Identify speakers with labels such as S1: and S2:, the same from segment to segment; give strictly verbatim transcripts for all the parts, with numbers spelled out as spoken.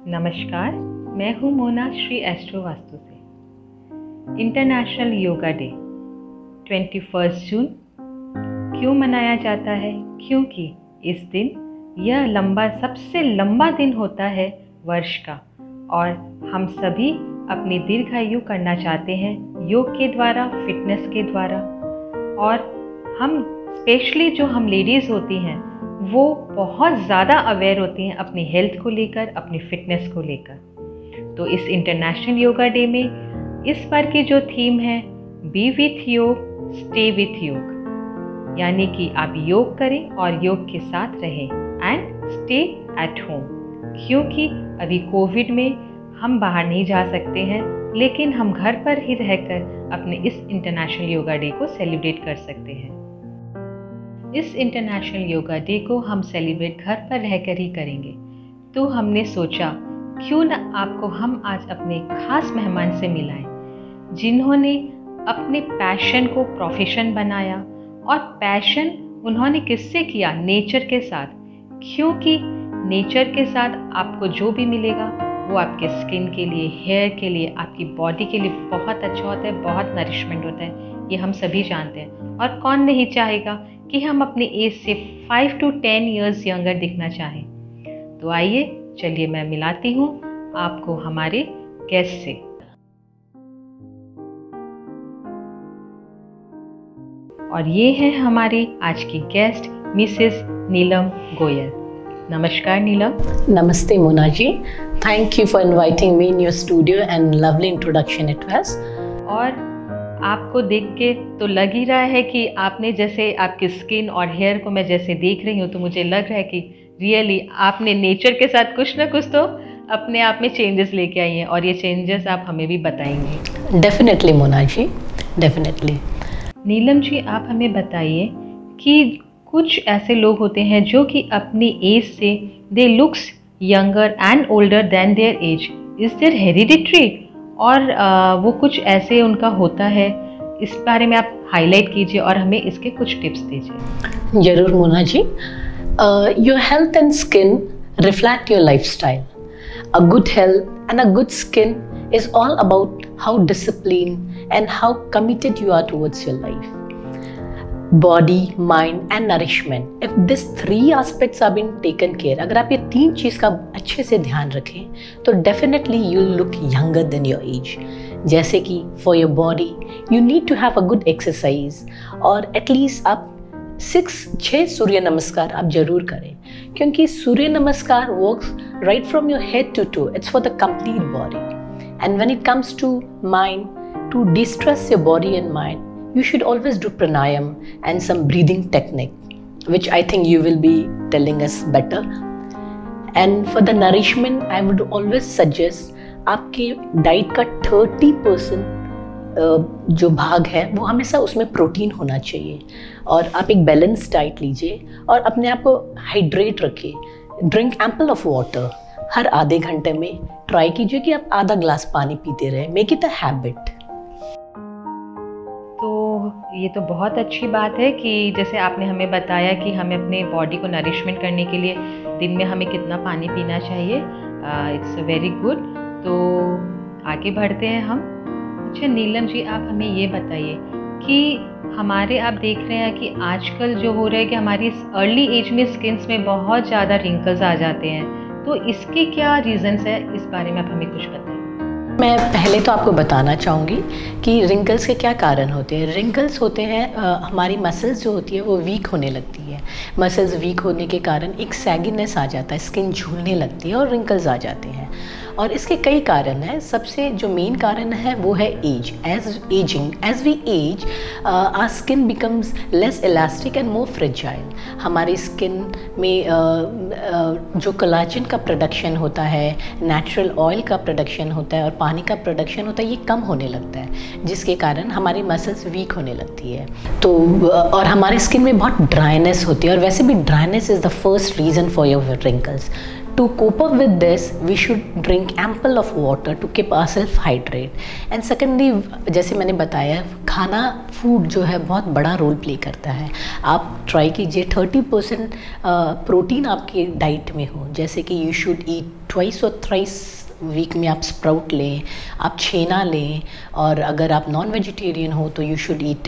S1: नमस्कार, मैं हूँ मोना श्री एस्ट्रो वास्तु से। इंटरनेशनल योगा डे इक्कीस जून क्यों मनाया जाता है? क्योंकि इस दिन यह लंबा सबसे लंबा दिन होता है वर्ष का, और हम सभी अपनी दीर्घायु करना चाहते हैं योग के द्वारा, फिटनेस के द्वारा। और हम स्पेशली जो हम लेडीज़ होती हैं वो बहुत ज़्यादा अवेयर होती हैं अपनी हेल्थ को लेकर, अपनी फिटनेस को लेकर। तो इस इंटरनेशनल योगा डे में इस बार की जो थीम है be with yoga, stay with yoga, यानी कि आप योग करें और योग के साथ रहें एंड स्टे एट होम। क्योंकि अभी कोविड में हम बाहर नहीं जा सकते हैं, लेकिन हम घर पर ही रहकर अपने इस इंटरनेशनल योगा डे को सेलिब्रेट कर सकते हैं। इस इंटरनेशनल योगा डे को हम सेलिब्रेट घर पर रहकर ही करेंगे। तो हमने सोचा क्यों न आपको हम आज अपने खास मेहमान से मिलाएं, जिन्होंने अपने पैशन को प्रोफेशन बनाया। और पैशन उन्होंने किससे किया? नेचर के साथ। क्योंकि नेचर के साथ आपको जो भी मिलेगा वो आपके स्किन के लिए, हेयर के लिए, आपकी बॉडी के लिए बहुत अच्छा होता है, बहुत नरिशमेंट होता है। ये हम सभी जानते हैं। और कौन नहीं चाहेगा कि हम अपने एज से five to ten years younger दिखना चाहें। तो आइए चलिए मैं मिलाती हूँ आपको हमारे गेस्ट से। और ये है हमारी आज की गेस्ट मिसेस नीलम गोयल। नमस्कार नीलम।
S2: नमस्ते Mona ji, thank you for inviting me in your studio and lovely introduction it was.
S1: और आपको देख के तो लग ही रहा है कि आपने, जैसे आपकी स्किन और हेयर को मैं जैसे देख रही हूँ, तो मुझे लग रहा है कि रियली आपने नेचर के साथ कुछ ना कुछ तो अपने आप में चेंजेस लेके आई हैं, और ये चेंजेस आप हमें भी बताएंगे।
S2: Definitely Mona ji, definitely.
S1: नीलम जी, आप हमें बताइए कि कुछ ऐसे लोग होते हैं जो कि अपनी एज से they looks younger and older than their age. Is there hereditary? और आ, वो कुछ ऐसे उनका होता है, इस बारे में आप हाईलाइट कीजिए और हमें इसके कुछ टिप्स दीजिए।
S2: जरूर Mona ji. Your health and skin reflect your lifestyle. A good health and a good skin is all about how disciplined and how committed you are towards your life. Body, mind and nourishment. If these three aspects are being taken care, अगर आप ये तीन चीज़ का अच्छे से ध्यान रखें तो definitely you'll look younger than your age. जैसे कि for your body, you need to have a good exercise, और at least आप सिक्स छः सूर्य नमस्कार आप जरूर करें, क्योंकि सूर्य नमस्कार works right from your head to toe. It's for the complete body. And when it comes to mind, to de-stress your body and mind, you should always do pranayam and some breathing technique, which I think you will be telling us better. And for the nourishment, I would always suggest आपके diet का thirty percent जो भाग है वो हमेशा उसमें protein होना चाहिए, और आप एक बैलेंस डाइट लीजिए और अपने आप को हाइड्रेट रखिए। Drink ample of water. हर आधे घंटे में ट्राई कीजिए कि आप आधा ग्लास पानी पीते रहे। Make it a habit.
S1: तो ये तो बहुत अच्छी बात है कि जैसे आपने हमें बताया कि हमें अपने बॉडी को नरिशमेंट करने के लिए दिन में हमें कितना पानी पीना चाहिए। It's very good. तो आगे बढ़ते हैं हम। अच्छा नीलम जी, आप हमें ये बताइए कि हमारे, आप देख रहे हैं कि आजकल जो हो रहा है कि हमारी अर्ली एज में स्किन्स में बहुत ज़्यादा रिंकल्स आ जाते हैं, तो इसके क्या रीजंस है? इस बारे में आप हमें कुछ बताइए।
S2: मैं पहले तो आपको बताना चाहूँगी कि रिंकल्स के क्या कारण होते हैं। रिंकल्स होते हैं आ, हमारी मसल्स जो होती है वो वीक होने लगती है। मसल्स वीक होने के कारण एक सैगिनेस आ जाता है, स्किन झूलने लगती है और रिंकल्स आ जाते हैं। और इसके कई कारण हैं। सबसे जो मेन कारण है वो है age. Age ageing as we age our skin becomes less elastic and more fragile. हमारी स्किन में uh, uh, जो कोलाजन का प्रोडक्शन होता है, नेचुरल ऑयल का प्रोडक्शन होता है और पानी का प्रोडक्शन होता है, ये कम होने लगता है, जिसके कारण हमारी मसल्स वीक होने लगती है। तो और हमारे स्किन में बहुत ड्राइनेस होती है, और वैसे भी dryness is the first reason for your wrinkles. to cope up with this, we should drink ample of water to keep ourselves hydrated. And secondly, जैसे मैंने बताया, खाना फूड जो है बहुत बड़ा रोल प्ले करता है. आप ट्राई कीजिए थर्टी परसेंट प्रोटीन आपके डाइट में हो. जैसे कि यू शुड ईट ट्वाइस और थ्राइस वीक में आप स्प्राउट लें, आप छेना लें, और अगर आप नॉन वेजिटेरियन हो तो you should eat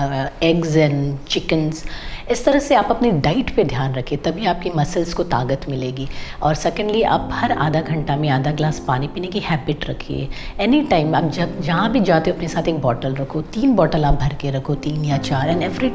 S2: eggs and chickens. इस तरह से आप अपनी डाइट पे ध्यान रखें, तभी आपकी मसल्स को ताकत मिलेगी. और सेकेंडली, आप हर आधा घंटा में आधा ग्लास पानी पीने की हैबिट रखिए. एनी टाइम आप जब जहाँ भी जाते हो अपने साथ एक बॉटल रखो, तीन बॉटल आप भर के रखो, तीन या चार. एंड एवरी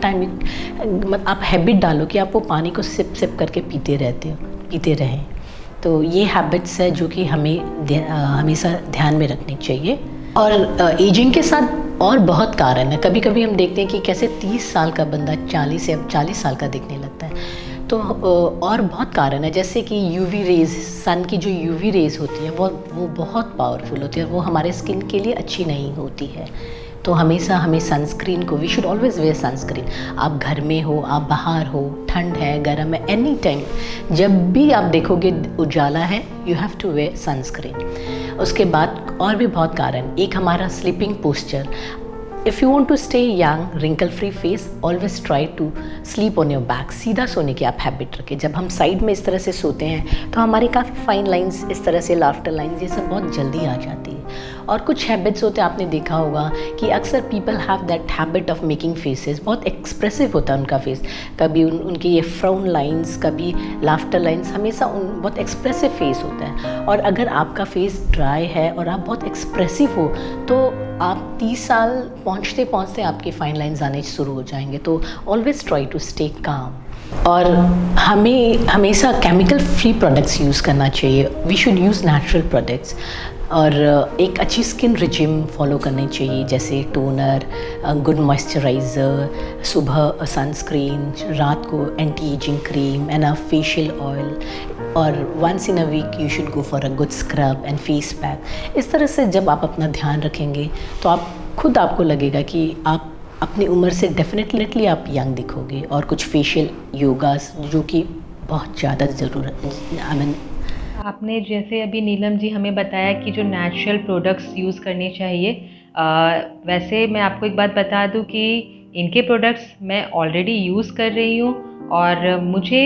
S2: टाइम आप हैबिट डालो कि आप वो पानी को सिप सिप करके पीते रहते हो पीते रहें. तो ये हैबिट्स है जो कि हमें हमेशा ध्यान में रखनी चाहिए. और एजिंग के साथ और बहुत कारण है. कभी कभी हम देखते हैं कि कैसे तीस साल का बंदा चालीस या चालीस साल का दिखने लगता है. तो और बहुत कारण है, जैसे कि यूवी रेज, सन की जो यूवी रेज होती है वो वो बहुत पावरफुल होती है, वो हमारे स्किन के लिए अच्छी नहीं होती है. तो हमेशा हमें सनस्क्रीन को, we should always wear sunscreen. आप घर में हो, आप बाहर हो, ठंड है, गर्म है, एनी टाइम जब भी आप देखोगे उजाला है, you have to wear sunscreen. उसके बाद और भी बहुत कारण. एक हमारा sleeping posture. If you want to stay young, wrinkle free face, always try to sleep on your back. सीधा सोने की आप हैबिट रखें. जब हम साइड में इस तरह से सोते हैं तो हमारी काफ़ी फाइन लाइंस, इस तरह से लाफ्टर लाइंस, ये सब बहुत जल्दी आ जाती है. और कुछ हैबिट्स होते हैं, आपने देखा होगा कि अक्सर people have that habit of making faces. बहुत एक्सप्रेसिव होता है उनका फेस. कभी उन उनकी ये फ्राउन लाइंस, कभी लाफ्टर लाइंस, हमेशा उन बहुत एक्सप्रेसिव फेस होता है. और अगर आपका फेस ड्राई है और आप बहुत एक्सप्रेसिव हो तो आप तीस साल पहुँचते पहुँचते आपके फाइन लाइंस आने शुरू हो जाएंगे. तो always try to stay calm. और हमें हमेशा केमिकल फ्री प्रोडक्ट्स यूज़ करना चाहिए. We should use natural products. और एक अच्छी स्किन रिजिम फॉलो करनी चाहिए, जैसे टोनर, गुड मॉइस्चराइज़र, सुबह सनस्क्रीन, रात को anti ageing cream and a facial oil. और once in a week you should go for a good scrub and face pack. इस तरह से जब आप अपना ध्यान रखेंगे तो आप खुद आपको लगेगा कि आप अपनी उम्र से डेफिनेटली आप यंग दिखोगे. और कुछ फेशियल योगास जो कि बहुत ज़्यादा ज़रूरत आई मीन.
S1: आपने जैसे अभी नीलम जी हमें बताया कि जो नेचुरल प्रोडक्ट्स यूज़ करने चाहिए. आ, वैसे मैं आपको एक बात बता दूं कि इनके प्रोडक्ट्स मैं ऑलरेडी यूज़ कर रही हूँ और मुझे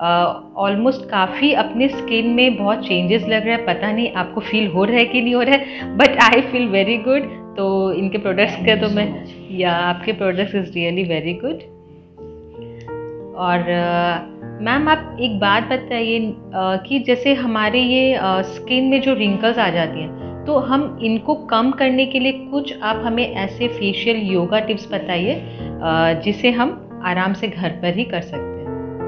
S1: ऑलमोस्ट uh, काफ़ी अपने स्किन में बहुत चेंजेस लग रहा है. पता नहीं आपको फील हो रहा है कि नहीं हो रहा है, but I feel very good. तो इनके प्रोडक्ट्स का तो मैं या आपके products is really very good. और मैम uh, आप एक बात बताइए uh, कि जैसे हमारे ये स्किन uh, में जो रिंकल्स आ जाती हैं, तो हम इनको कम करने के लिए कुछ आप हमें ऐसे फेशियल योगा टिप्स बताइए uh, जिसे हम आराम से घर पर ही कर सकते हैं.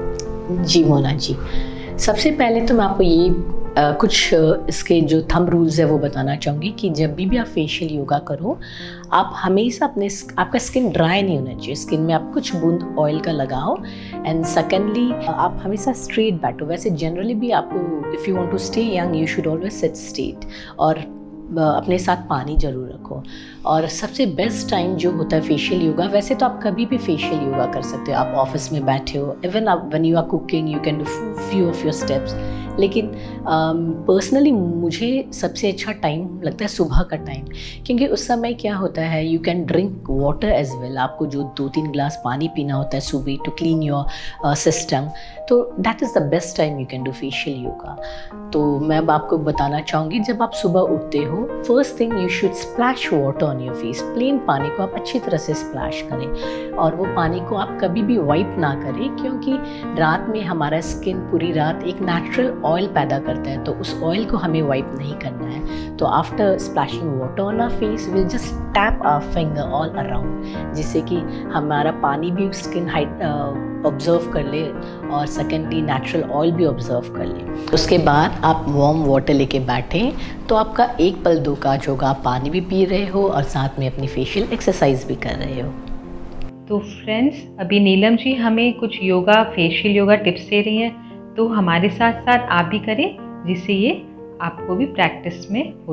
S2: जी मोना जी, सबसे पहले तो मैं आपको ये आ, कुछ इसके जो थंब रूल्स है वो बताना चाहूँगी कि जब भी भी आप फेशियल योगा करो, आप हमेशा अपने आपका स्किन ड्राई नहीं होना चाहिए. स्किन में आप कुछ बूंद ऑयल का लगाओ. एंड सेकेंडली, आप हमेशा स्ट्रेट बैठो. वैसे जनरली भी आपको, if you want to stay young, you should always sit straight. और अपने साथ पानी ज़रूर रखो. और सबसे बेस्ट टाइम जो होता है फेशियल योगा, वैसे तो आप कभी भी फेशियल योगा कर सकते हो. आप ऑफिस में बैठे हो, इवन आप when you are cooking you can do few of your steps. लेकिन पर्सनली um, मुझे सबसे अच्छा टाइम लगता है सुबह का टाइम, क्योंकि उस समय क्या होता है, you can drink water as well. आपको जो दो तीन ग्लास पानी पीना होता है सुबह टू क्लीन योर सिस्टम. तो that is the best time you can do facial yoga. तो मैं अब आपको बताना चाहूँगी, जब आप सुबह उठते हो, first thing you should splash water on your face. Plain पानी को आप अच्छी तरह से स्प्लैश करें. और वो पानी को आप कभी भी वाइप ना करें, क्योंकि रात में हमारा स्किन पूरी रात एक नेचुरल ऑयल पैदा करता है, तो उस ऑयल को हमें वाइप नहीं करना है. तो after splashing water on our face, will just tap our finger all around, जिससे कि हमारा पानी भी स्किन हाइट ऑब्जर्व कर ले और सेकेंडली नेचुरल ऑयल भी ऑब्जर्व कर ले. उसके बाद आप वार्म वाटर लेके बैठें, तो आपका एक पल दो काज होगा. आप पानी भी पी रहे हो और साथ में अपनी फेशियल एक्सरसाइज भी कर रहे हो.
S1: तो फ्रेंड्स, अभी नीलम जी हमें कुछ योगा, फेशियल योगा टिप्स दे रही हैं, तो हमारे साथ साथ आप भी करें, जिससे ये आपको भी प्रैक्टिस में हो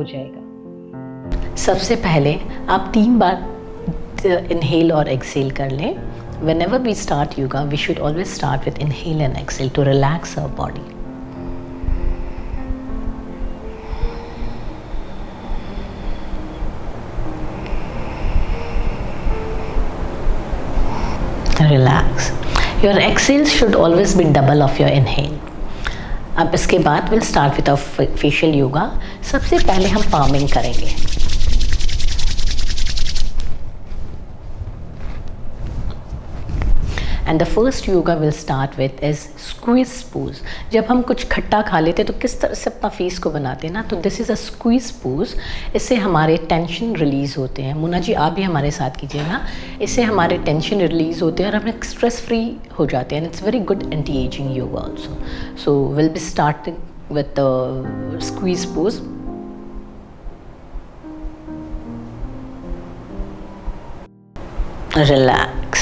S1: जाएगा.
S2: सबसे पहले आप तीन बार इनहेल और एक्सेल कर लें. Whenever we start yoga, we should always start with inhale and exhale to relax our body. Relax. Your exhales should always be double of your inhale. अब इसके बाद we'll start with our facial yoga. सबसे पहले हम palming करेंगे. And the first yoga we'll start with is squeeze pose. जब हम कुछ खट्टा खा लेते हैं तो किस तरह से अपना फेस को बनाते हैं ना, तो this is a squeeze pose. इससे हमारे टेंशन रिलीज़ होते हैं. मुन्ना जी आप भी हमारे साथ कीजिएगा. इससे हमारे टेंशन रिलीज़ होते हैं और हम स्ट्रेस फ्री हो जाते हैं. And it's very good anti ageing yoga also. So will be starting with the squeeze pose. Relax.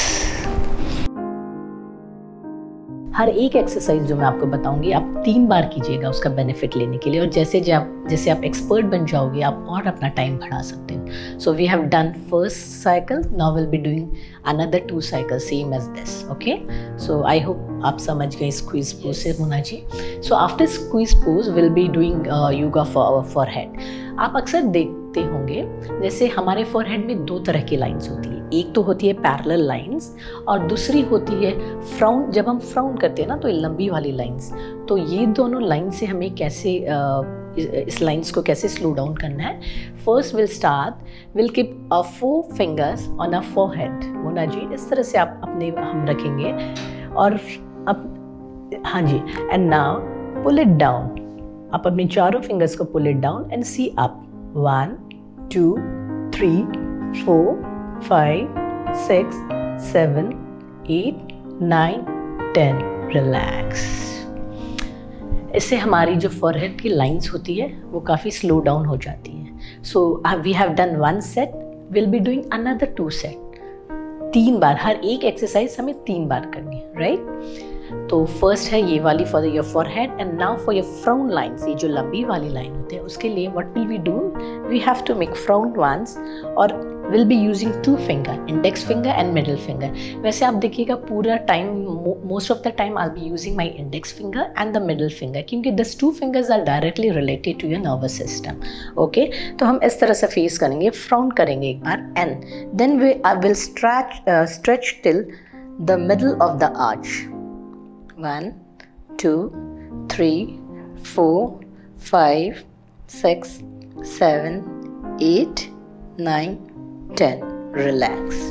S2: हर एक एक्सरसाइज जो मैं आपको बताऊंगी आप तीन बार कीजिएगा उसका बेनिफिट लेने के लिए. और जैसे जब जैसे आप एक्सपर्ट बन जाओगे आप और अपना टाइम बढ़ा सकते हैं. So we have done first cycle, now will be doing another two cycle same as this. Okay, so I hope आप समझ गए स्क्वीज पोज से Munna ji. So after squeeze pose will be doing yoga for our forehead. आप अक्सर देखते होंगे जैसे हमारे फॉरहेड में दो तरह की लाइंस होती है. एक तो होती है पैरेलल लाइंस और दूसरी होती है फ्राउन. जब हम फ्राउन करते हैं ना तो ये लंबी वाली लाइंस. तो ये दोनों लाइन से हमें कैसे uh, इस लाइंस को कैसे स्लो डाउन करना है. First will start will keep a four fingers on a forehead. Mona ji इस तरह से आप अपने हम रखेंगे और अब हाँ जी. And now pull it down. आप अपने चारों फिंगर्स को pull it down and see up. One two three four five, six, seven, eight, nine, ten. Relax. इससे हमारी जो फॉरहेड की लाइंस होती है वो काफ़ी स्लो डाउन हो जाती है. So we have done one set, will be doing another two set. तीन बार, हर एक एक्सरसाइज हमें तीन बार करनी है, राइट. तो फर्स्ट है ये वाली for your forehead and now for your frown lines. ये जो लंबी वाली लाइन होती है उसके लिए what will we do, we have to make frown once और will be using two finger, index finger and middle finger. वैसे आप देखिएगा पूरा time, most of the time I will be using my index finger and the middle finger क्योंकि this two fingers are directly related to your nervous system. Okay, तो हम इस तरह से फेस करेंगे, फ्राउन करेंगे एक बार and then we I will stretch stretch till the middle of the arch. One, two, three, four, five, six, seven, eight, nine, ten. Relax.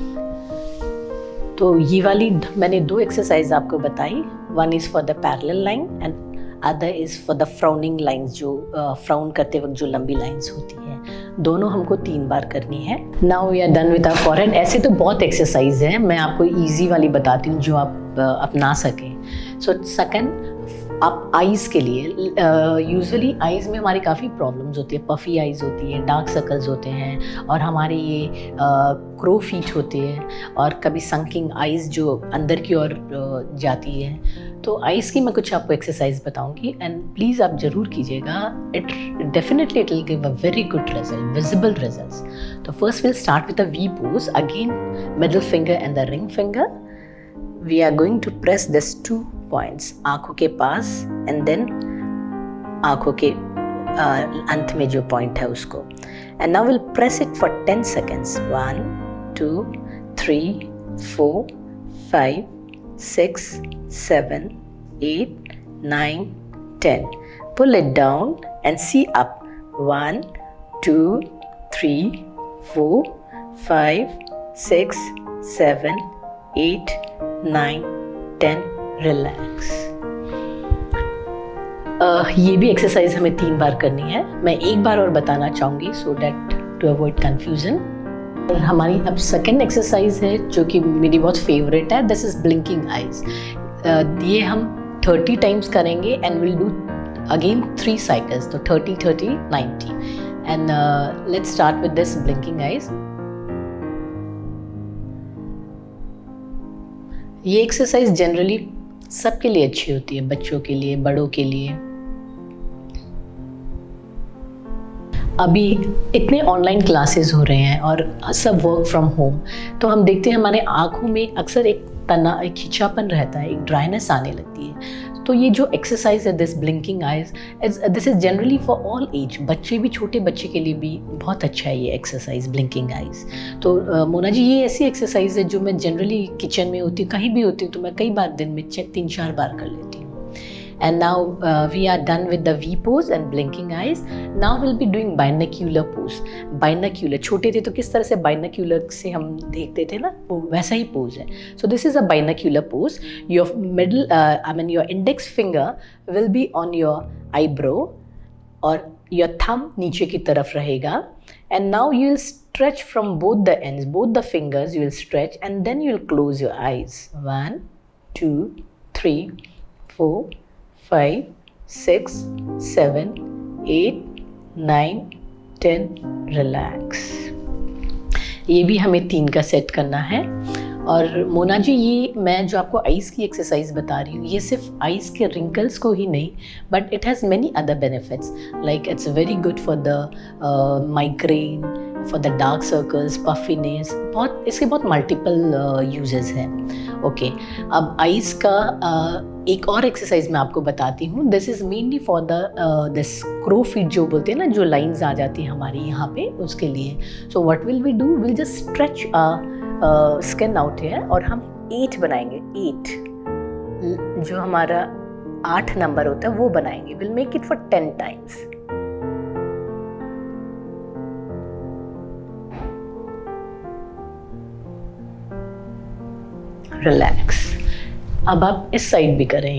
S2: तो ये वाली मैंने दो एक्सरसाइज आपको बताई. One is for the parallel line and other is for the frowning lines. जो frown uh, करते वक्त जो लंबी लाइंस होती हैं, दोनों हमको तीन बार करनी है. Now we are done with our forehead. ऐसे तो बहुत एक्सरसाइज हैं, मैं आपको इजी वाली बताती हूँ जो आप uh, अपना सकें. सो सेकंड, आप आइज़ के लिए यूजुअली uh, आइज़ में हमारी काफ़ी प्रॉब्लम्स होती है. पफ़ी आइज़ होती है, डार्क सर्कल्स होते हैं और हमारे ये क्रो uh, फीट होते हैं और कभी संकिंग आइज़ जो अंदर की ओर uh, जाती है. तो आइज़ की मैं कुछ आपको एक्सरसाइज बताऊंगी एंड प्लीज़ आप ज़रूर कीजिएगा. It definitely it will give a very good result, visible results. तो first will start with a V pose. Again middle finger and the ring finger. We are going to press this two points आँखों के पास and then आँखों के uh, अंत में जो point है उसको. And now will press it for ten seconds. One two three four five six seven, eight, nine, ten. Pull it down and see up. One, two, three, four, five, six, seven, eight, nine, ten. Relax. uh, ये भी exercise हमें तीन बार करनी है. मैं एक बार और बताना चाहूँगी so that to avoid confusion. हमारी अब सेकेंड एक्सरसाइज है जो कि मेरी बहुत फेवरेट है. This is blinking eyes. ये हम थर्टी टाइम्स करेंगे and will do again three cycles. तो thirty thirty ninety and let's start with this blinking eyes. ये एक्सरसाइज जनरली सबके लिए अच्छी होती है, बच्चों के लिए, बड़ों के लिए. अभी इतने ऑनलाइन क्लासेस हो रहे हैं और सब वर्क फ्रॉम होम, तो हम देखते हैं हमारे आँखों में अक्सर एक तना एक खिंचापन रहता है, एक ड्राइनेस आने लगती है. तो ये जो एक्सरसाइज है this blinking eyes, this is generally for all age, बच्चे भी, छोटे बच्चे के लिए भी बहुत अच्छा है ये एक्सरसाइज ब्लिंकिंग आइज। तो uh, मोना जी ये ऐसी एक्सरसाइज है जो मैं जनरली किचन में होती हूँ, कहीं भी होती हूँ तो मैं कई बार दिन में तीन चार बार कर लेती हूँ। And now uh, we are done with the V pose and blinking eyes. Now we'll be doing binocular pose. Binocular, छोटे थे तो किस तरह से binocular से हम देखते थे ना, वो वैसा ही pose है। So this is a binocular pose. Your middle, uh, I mean your index finger will be on your eyebrow और your thumb नीचे की तरफ रहेगा। And now you will stretch from both the ends, both the fingers you will stretch and then you will close your eyes. One, two, three, four, five, six, seven, eight, nine, ten, relax। ये भी हमें तीन का set करना है। और मोना जी ये मैं जो आपको आइज़ की एक्सरसाइज बता रही हूँ, ये सिर्फ आइज़ के रिंकल्स को ही नहीं, but it has many other benefits, like it's very good for the migraine, for the dark circles, puffiness, बहुत इसके बहुत मल्टीपल यूजेस हैं। ओके, अब आइज़ का uh, एक और एक्सरसाइज मैं आपको बताती हूँ। This is mainly for the this crow feet जो बोलते हैं ना, जो लाइंस आ जाती हैं हमारी यहाँ पे, उसके लिए। So what will we do, will just stretch skin out है और हम एट बनाएंगे। एट जो हमारा आठ नंबर होता है वो बनाएंगे। Will make it for ten times. Relax. अब आप इस साइड भी करें।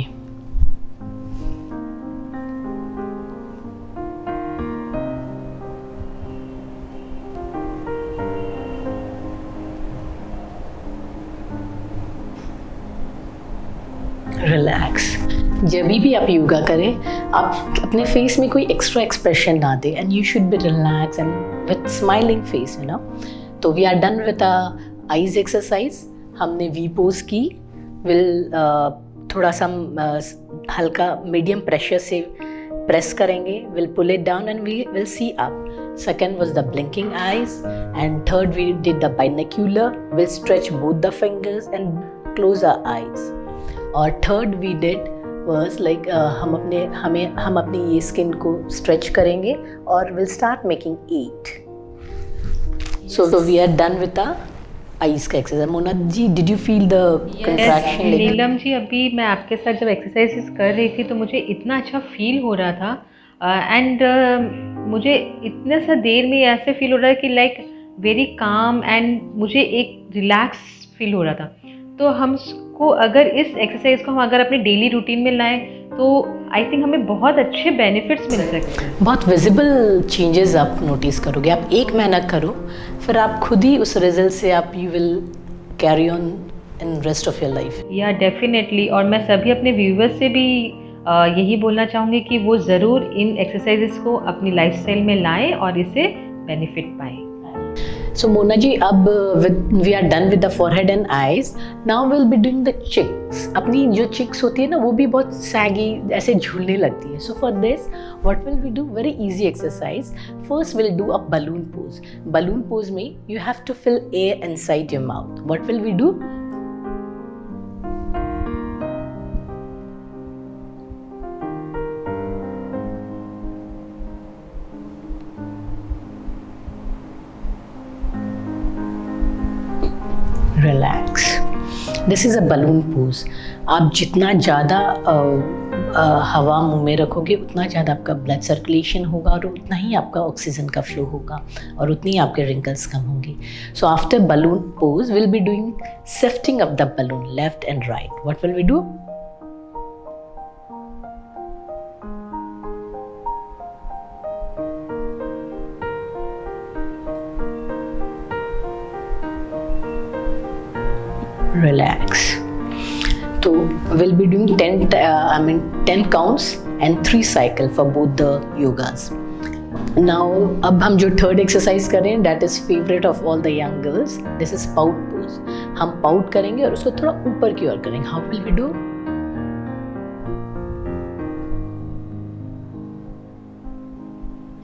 S2: रिलैक्स। जब भी आप योगा करें, आप अपने फेस में कोई एक्स्ट्रा एक्सप्रेशन ना दें, and you should be relax and with smiling face, you know. तो we are done with a eyes exercise. हमने वी पोज की। विल uh, थोड़ा सा uh, हल्का मीडियम प्रेशर से प्रेस करेंगे। Will pull it down and we will see up. Second was the blinking eyes, and third we did the binocular. We'll stretch both the fingers and close our eyes. और third we did was like uh, हम अपने हमें हम अपनी ये skin को stretch करेंगे और we'll start making eight. Yes. So, so we are done with the eyes का exercise. Mona ji, did you feel the contraction?
S1: Neelam ji, अभी मैं आपके साथ जब एक्सरसाइजेस कर रही थी तो मुझे इतना अच्छा फील हो रहा था, एंड uh, uh, मुझे इतना सा देर में ऐसे फील हो रहा है कि लाइक वेरी काम, एंड मुझे एक रिलैक्स फील हो रहा था। तो हमको अगर इस एक्सरसाइज को हम अगर अपने डेली रूटीन में लाएं तो आई थिंक हमें बहुत अच्छे बेनिफिट्स मिल सकते हैं।
S2: बहुत विजिबल चेंजेस आप नोटिस करोगे। आप एक महीना करो, फिर आप खुद ही उस रिजल्ट से आप you will carry on in rest of your life.
S1: या डेफिनेटली। और मैं सभी अपने व्यूवर्स से भी आ, यही बोलना चाहूँगी कि वो ज़रूर इन एक्सरसाइजेस को अपनी लाइफस्टाइल में लाएं और इससे बेनिफिट पाएं।
S2: So Mona ji, अब we are done with the forehead and eyes. Now we'll be doing the cheeks. अपनी जो cheeks होती है ना, वो भी बहुत saggy, ऐसे झूलने लगती है. So for this, what will we do? Very easy exercise. First we'll do a balloon pose. Balloon pose में you have to fill air inside your mouth. What will we do? रिलैक्स। This is a balloon pose. आप जितना ज़्यादा हवा मुंह में रखोगे उतना ज़्यादा आपका ब्लड सर्कुलेशन होगा और उतना ही आपका ऑक्सीजन का फ्लो होगा और उतनी ही आपके रिंकल्स कम होंगे। So after balloon pose will be doing shifting of the balloon left and right. What will we do? Relax. So we'll be doing ten, uh, I mean ten counts and three cycle for both the yogas. Now, अब हम जो third exercise कर रहे हैं, that is favorite of all the young girls. This is pout pose. हम pout करेंगे और उसको थोड़ा ऊपर की ओर करेंगे. How will we do?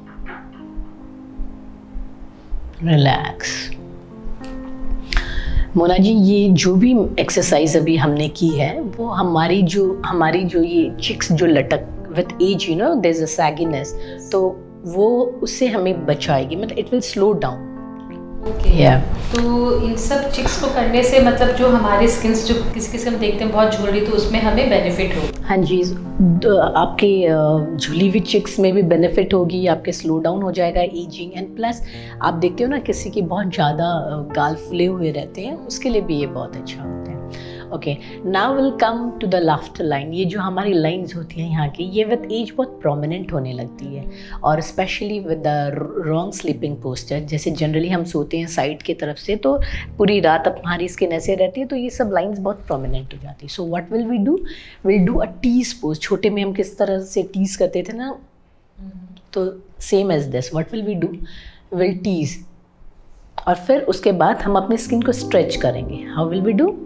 S2: Relax. Mona ji, ये जो भी एक्सरसाइज अभी हमने की है वो हमारी जो हमारी जो ये चिक्स जो लटक with age you know there is a sagginess, तो वो उससे हमें बचाएगी, मतलब it will slow down.
S1: Okay yeah. तो इन सब चिक्स को करने से मतलब जो हमारी स्किन्स जो किसी किसी हम देखते हैं बहुत झूल रही, तो उसमें हमें बेनिफिट होगा।
S2: हाँ जी, आपके झुली हुई चिक्स में भी बेनिफिट होगी, आपके स्लो डाउन हो जाएगा एजिंग, एंड प्लस आप देखते हो ना किसी की बहुत ज़्यादा गाल फुले हुए रहते हैं, उसके लिए भी ये बहुत अच्छा होता है। Okay, now will come to the laughter line. ये जो हमारी लाइंस होती हैं यहाँ की, ये विद एज बहुत प्रोमिनेंट होने लगती है, और specially with the wrong sleeping posture. जैसे जनरली हम सोते हैं साइड की तरफ से, तो पूरी रात अब हमारी स्किन ऐसे रहती है, तो ये सब लाइंस बहुत प्रोमिनेंट हो जाती है। So what will we do, will do a tease pose. छोटे में हम किस तरह से टीज करते थे ना, तो same as this what will we do, will tease, और फिर उसके बाद हम अपनी स्किन को स्ट्रेच करेंगे। How will we do,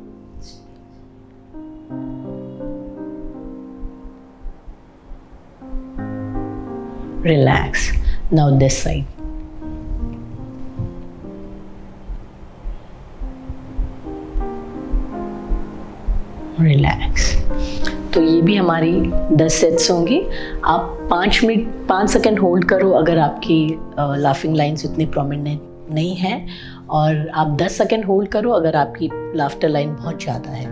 S2: relax. Now this side. Relax. तो ये भी हमारी दस सेट्स होंगी। आप पाँच मिनट पाँच सेकेंड होल्ड करो अगर आपकी लाफिंग लाइन्स उतनी प्रोमिनेंट नहीं है, और आप दस सेकेंड होल्ड करो अगर आपकी लाफ्टर लाइन बहुत ज़्यादा है।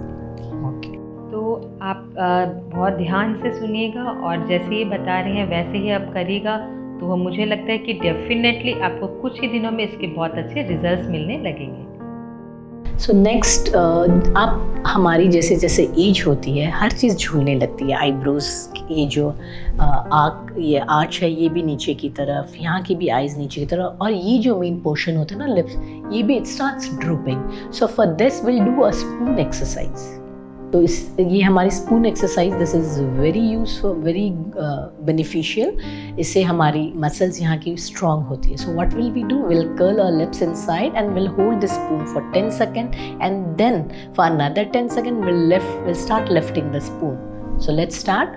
S1: आप आ, बहुत ध्यान से सुनिएगा, और जैसे ये बता रहे हैं वैसे ही आप करिएगा, तो वो मुझे लगता है कि डेफिनेटली आपको कुछ ही दिनों में इसके बहुत अच्छे रिजल्ट्स मिलने लगेंगे।
S2: सो नेक्स्ट, आप हमारी जैसे जैसे एज होती है हर चीज़ झूलने लगती है। आईब्रोज, ये जो आँख, ये आर्च है, ये भी नीचे की तरफ, यहाँ की भी आईज नीचे की तरफ, और ये जो मेन पोर्शन होता है ना लिप्स, ये भी it starts drooping. So for this will do a spoon exercise. तो इस ये हमारी spoon exercise, this is very useful, very beneficial. इससे हमारी मसल्स यहाँ की स्ट्रॉन्ग होती है। So what will we do, will curl our lips inside and will hold the spoon for ten second, and then for another ten second will lift will start lifting the spoon. So let's start.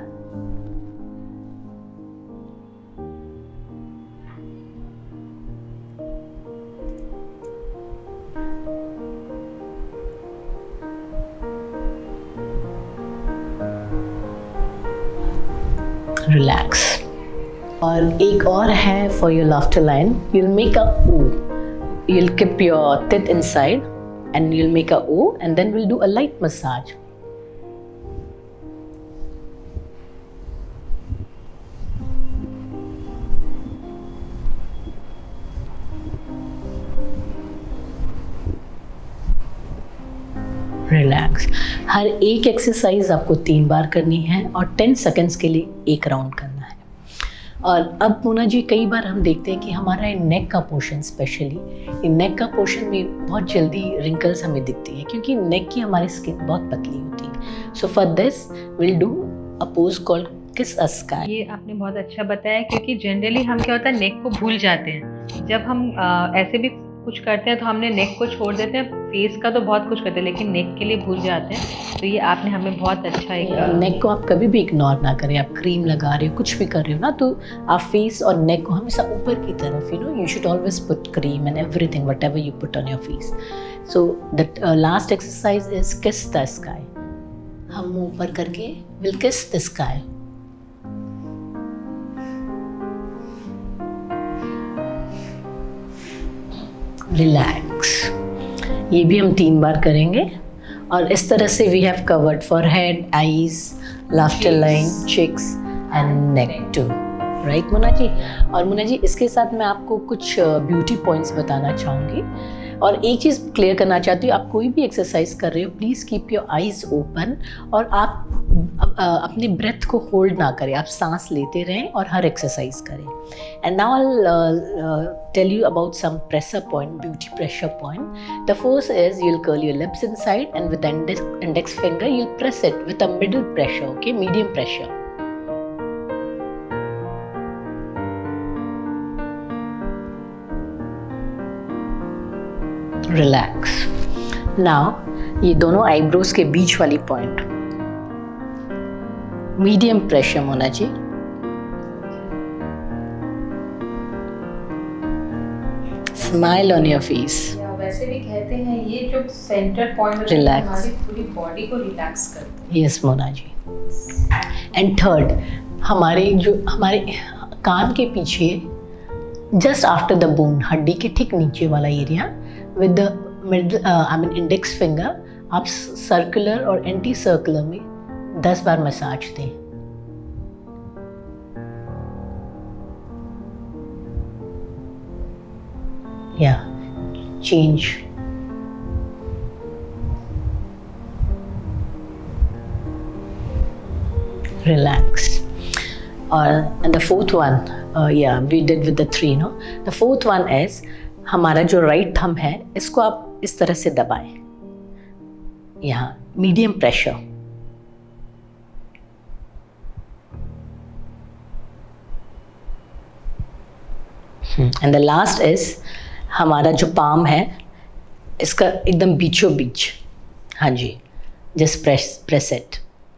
S2: Relax. और एक और है for your laughter line, you'll make a O, you'll keep your teeth inside and you'll make a O, and then we'll do a light massage. Relax. हर एक exercise आपको तीन बार करनी है और टेन सेकेंड्स के लिए एक राउंड करना है। और अब मोना जी, कई बार हम देखते हैं कि हमारा नेक का पोर्शन, स्पेशली नेक का पोर्शन में बहुत जल्दी रिंकल्स हमें दिखती है, क्योंकि नेक की हमारी स्किन बहुत पतली होती है। So for this will do a pose called kiss a sky.
S1: ये आपने बहुत अच्छा बताया, क्योंकि जनरली हम क्या होता है नेक को भूल जाते हैं। जब हम आ, ऐसे भी कुछ करते हैं तो हमने नेक को छोड़ देते हैं, फेस का तो बहुत कुछ करते हैं लेकिन नेक के लिए भूल जाते हैं। तो ये आपने हमें बहुत अच्छा एक
S2: नेक को आप कभी भी इग्नोर ना करें। आप क्रीम लगा रहे हो, कुछ भी कर रहे हो ना, तो आप फेस और नेक को हमेशा ऊपर की तरफ, you know, you should always put cream and everything whatever you put on your face. So the last exercise is kiss the sky. हम मुंह ऊपर करके विल किस द स्काई। रिलैक्स। ये भी हम तीन बार करेंगे, और इस तरह से we have covered forehead, eyes, laughter line, cheeks and neck too. Right Mona ji. और मोना जी, इसके साथ मैं आपको कुछ ब्यूटी पॉइंट्स बताना चाहूँगी, और एक चीज़ क्लियर करना चाहती हूँ, आप कोई भी एक्सरसाइज कर रहे हो, please keep your eyes open, और आप अपने ब्रेथ को होल्ड ना करें, आप सांस लेते रहें और हर एक्सरसाइज करें। And now I tell you about some pressure point, beauty pressure point. The first is you will curl your lips inside and with index finger you will press it with a middle pressure, okay, medium pressure. Relax. Now ये दोनों eyebrows के बीच वाली point, medium pressure Mona ji. Smile on your face.
S1: वैसे भी कहते हैं ये जो सेंटर पॉइंट
S2: रिलैक्स,
S1: हमारी पूरी बॉडी को रिलैक्स करते हैं।
S2: Yes Mona ji. And third, हमारे जो हमारे कान के पीछे जस्ट आफ्टर द बोन, हड्डी के ठीक नीचे वाला area with the mid I mean index finger आप सर्कुलर और एंटी सर्कुलर में दस बार मसाज दें। या चेंज, रिलैक्स। और and the fourth one, yeah we did with the three no, the fourth one is हमारा जो राइट थंब है इसको आप इस तरह से दबाएं, यहाँ medium pressure. And the last is हमारा जो पाम है इसका एकदम बीचों बीच, हाँ जी, just press press it.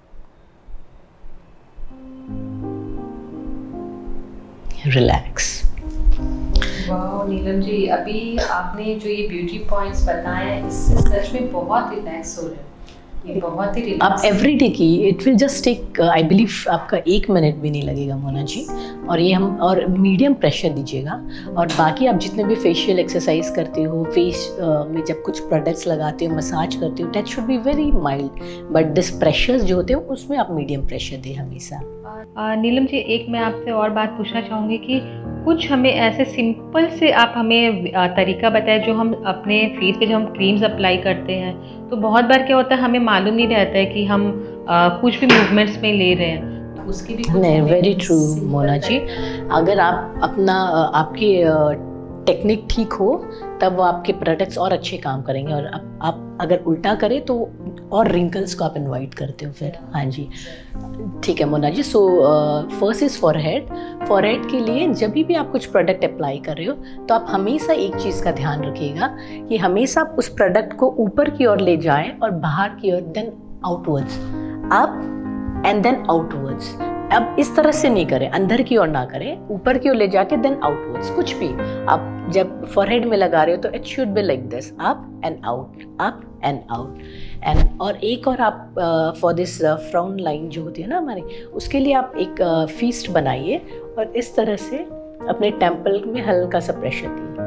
S2: Relax.
S1: वाह नीलम जी, अभी आपने जो ये ब्यूटी पॉइंट्स बताए हैं इससे सच में बहुत रिलैक्स हो रहे हैं, ये बहुत ही रिलैक्स।
S2: आप एवरीडे की, it will just take I believe आपका एक मिनट भी नहीं लगेगा मोना जी। और ये हम और मीडियम प्रेशर दीजिएगा। और बाकी आप जितने भी फेशियल एक्सरसाइज करते हो, फेस uh, में जब कुछ प्रोडक्ट्स लगाते हो, मसाज करते हो, that should be very mild, but this pressures जो होते हैं उसमें आप मीडियम प्रेशर दें हमेशा।
S1: नीलम जी, एक मैं आपसे और बात पूछना चाहूँगी कि कुछ हमें ऐसे सिंपल से आप हमें तरीका बताएं जो हम अपने फेस पे जब हम क्रीम्स अप्लाई करते हैं तो बहुत बार क्या होता है हमें मालूम नहीं रहता है कि हम आ, कुछ भी मूवमेंट्स में ले रहे हैं, तो उसकी भी
S2: नहीं, वेरी ट्रू मोना जी। अगर आप अपना आपकी टेक्निक ठीक हो तब वो आपके प्रोडक्ट्स और अच्छे काम करेंगे। और आप, आप अगर उल्टा करें तो और रिंकल्स को आप इनवाइट करते हो फिर। हाँ जी, ठीक है Mona ji. So first is forehead. Forehead के लिए जब भी आप कुछ प्रोडक्ट अप्लाई कर रहे हो तो आप हमेशा एक चीज़ का ध्यान रखिएगा कि हमेशा आप उस प्रोडक्ट को ऊपर की ओर ले जाएं और बाहर की ओर, then outwards, up and then outwards. अब इस तरह से नहीं करें, अंदर की ओर ना करें, ऊपर की ओर ले जाके देन आउटवर्ड्स। कुछ भी आप जब फॉरहेड में लगा रहे हो तो it should be like this, up and out, up and out. And और एक और आप फॉर दिस फ्राउन लाइन जो होती है ना हमारी, उसके लिए आप एक फीस्ट बनाइए और इस तरह से अपने टेम्पल में हल्का सा प्रेशर दिए।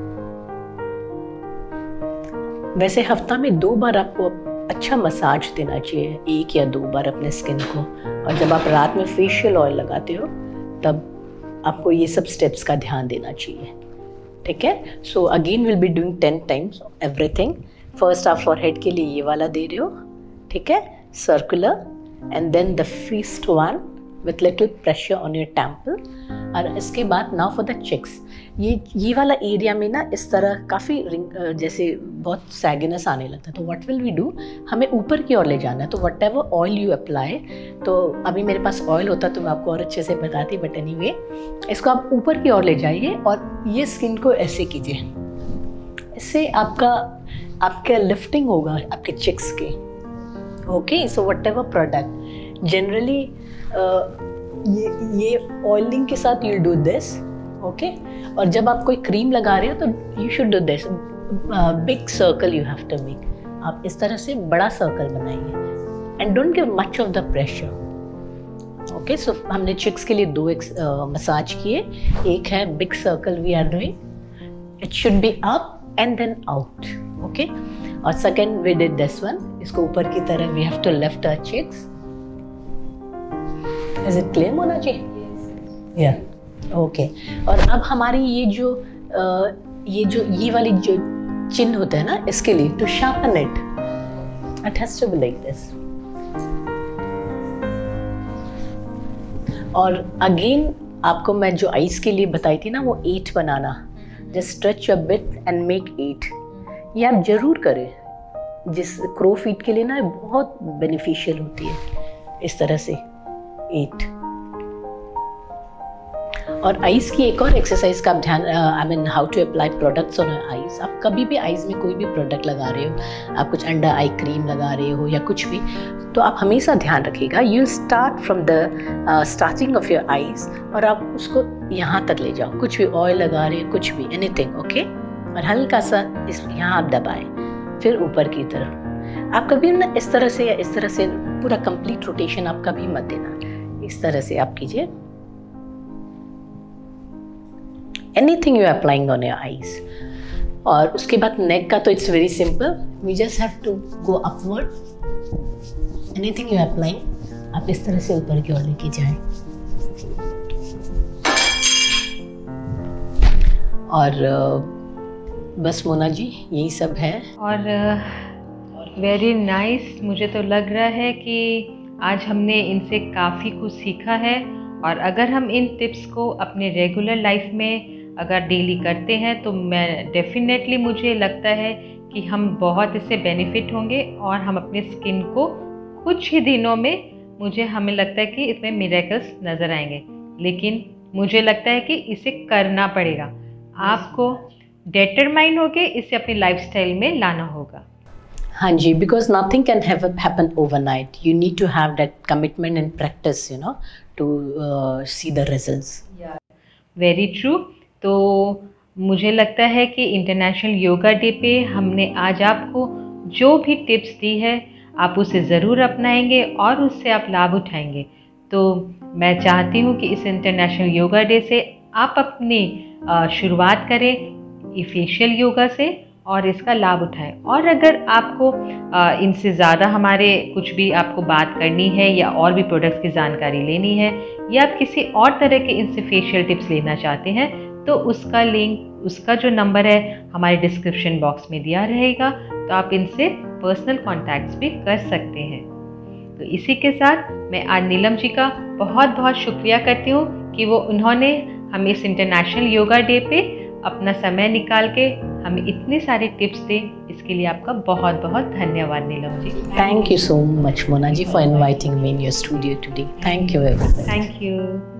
S2: वैसे हफ्ता में दो बार आपको अच्छा मसाज देना चाहिए, एक या दो बार अपने स्किन को। और जब आप रात में फेशियल ऑयल लगाते हो तब आपको ये सब स्टेप्स का ध्यान देना चाहिए, ठीक है। So again will be doing ten times everything. First आप फॉरहेड के लिए ये वाला दे रहे हो, ठीक है, circular, and then the fist one with little pressure on your temple. और इसके बाद नाउ फॉर द चिक्स, ये ये वाला एरिया में ना इस तरह काफ़ी जैसे बहुत सैगिनेस आने लगता है, तो व्हाट विल वी डू, हमें ऊपर की ओर ले जाना है। तो whatever oil you apply, तो अभी मेरे पास ऑयल होता तो मैं आपको और अच्छे से बताती, बट एनीवे इसको आप ऊपर की ओर ले जाइए और ये स्किन को ऐसे कीजिए। इससे आपका आपका लिफ्टिंग होगा आपके चिक्स के। Okay, so whatever product generally ये ये ऑयलिंग के साथ यू डू दिस, ओके। और जब आप कोई क्रीम लगा रहे हो तो you should do this, big circle you have to make. आप इस तरह से बड़ा सर्कल बनाइए and don't give much of the pressure. Okay, so हमने चिक्स के लिए दो मसाज uh, किए। एक है big circle we are doing, it should be up and then out, okay. और second we did this one, इसको ऊपर की तरफ we have to lift our cheeks. Is it clear Mona ji? Yeah okay. और अब हमारी ये जो uh, ये जो ये वाली जो चिन्ह होता है ना, इसके लिए to sharpen it, it has to be like this. और अगेन आपको मैं जो आइज के लिए बताई थी ना, वो एट बनाना, just stretch your bit and make eight. ये आप जरूर करें, जिस क्रो फीट के लिए ना बहुत बेनिफिशियल होती है इस तरह से एट। और आईज की एक और एक्सरसाइज का आप ध्यान, I mean how to apply products on eyes. आप कभी भी आईज में कोई भी प्रोडक्ट लगा रहे हो, आप कुछ अंडर आई क्रीम लगा रहे हो या कुछ भी, तो आप हमेशा ध्यान रखिएगा, you start from the starting of your eyes और आप उसको यहाँ तक ले जाओ। कुछ भी ऑयल लगा रहे हो, कुछ भी, एनीथिंग, ओके। और हल्का सा इस यहाँ आप दबाएं, फिर ऊपर की तरफ। आप कभी ना इस तरह से या इस तरह से पूरा कंप्लीट रोटेशन आप कभी मत देना, इस तरह से आप कीजिए। Anything you applying on your eyes. और उसके बाद नेक का तो it's very simple, we just have to go upward. Anything you applying आप इस तरह से ऊपर की ओर लेके जाएं। और बस मोना जी यही सब है।
S1: और वेरी uh, नाइस nice, मुझे तो लग रहा है कि आज हमने इनसे काफ़ी कुछ सीखा है। और अगर हम इन टिप्स को अपने रेगुलर लाइफ में अगर डेली करते हैं तो मैं डेफिनेटली मुझे लगता है कि हम बहुत इससे बेनिफिट होंगे और हम अपने स्किन को कुछ ही दिनों में, मुझे हमें लगता है कि इसमें मिरेकल्स नज़र आएंगे। लेकिन मुझे लगता है कि इसे करना पड़ेगा, आपको डिटरमाइन होके इसे अपनी लाइफस्टाइल में लाना होगा।
S2: हाँ जी, because nothing can happen overnight, you need to have that commitment and practice, you know, to see the results.
S1: Very true. तो मुझे लगता है कि इंटरनेशनल योगा डे पे हमने आज आपको जो भी टिप्स दी है आप उसे ज़रूर अपनाएंगे और उससे आप लाभ उठाएंगे। तो मैं चाहती हूँ कि इस इंटरनेशनल योगा डे से आप अपनी शुरुआत करें फेशियल योगा से और इसका लाभ उठाएं। और अगर आपको इनसे ज़्यादा हमारे कुछ भी आपको बात करनी है या और भी प्रोडक्ट्स की जानकारी लेनी है या आप किसी और तरह के इनसे फेशियल टिप्स लेना चाहते हैं तो उसका लिंक, उसका जो नंबर है हमारे डिस्क्रिप्शन बॉक्स में दिया रहेगा, तो आप इनसे पर्सनल कॉन्टैक्ट्स भी कर सकते हैं। तो इसी के साथ मैं आज नीलम जी का बहुत बहुत शुक्रिया करती हूँ कि वो उन्होंने हमें इस इंटरनेशनल योगा डे पे अपना समय निकाल के हमें इतनी सारी टिप्स दें। इसके लिए आपका बहुत बहुत धन्यवाद Neelam ji.
S2: Thank you so much Mona ji for inviting me in your studio today. Thank you everyone.
S1: Thank you.